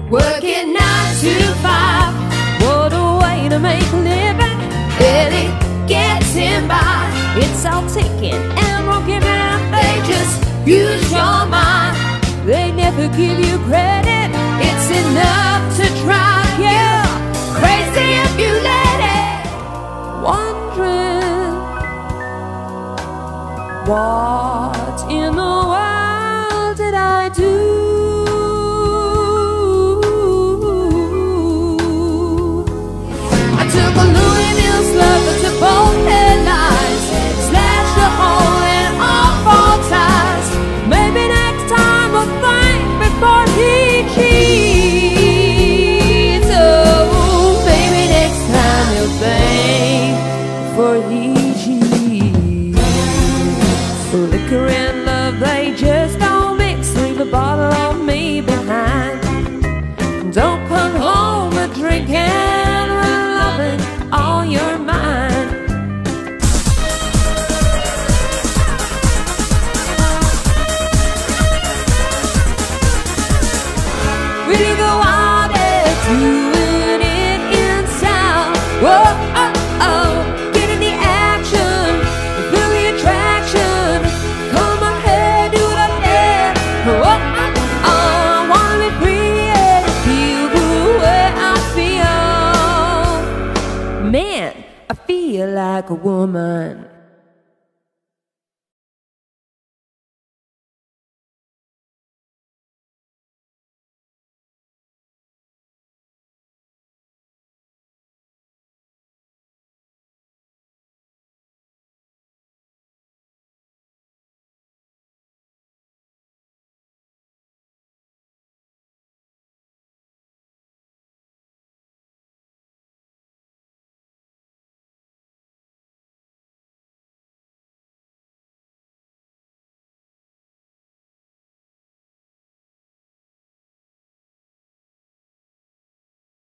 working 9 to 5. What a way to make a living. Barely gets him by. It's all taken and won't give in. They just use your mind. They never give you credit. It's enough to drive you crazy if you let it. Wondering what in the world did I do? I took a Louis Vuitton slugger to both headlines, slashed a hole in all 4 ties. Maybe next time I'll think before he cheats. Oh, maybe next time you'll think before he cheats. Liquor and love, they just don't mix. Leave a bottle of me behind. Don't come home a drinking when loving all your mind. Really go out and doing it in sound. Whoa, oh, oh, get in the action, feel the attraction. Come ahead, do the dance. Whoa, oh, oh, I wanna be free and feel the way I feel. Man, I feel like a woman.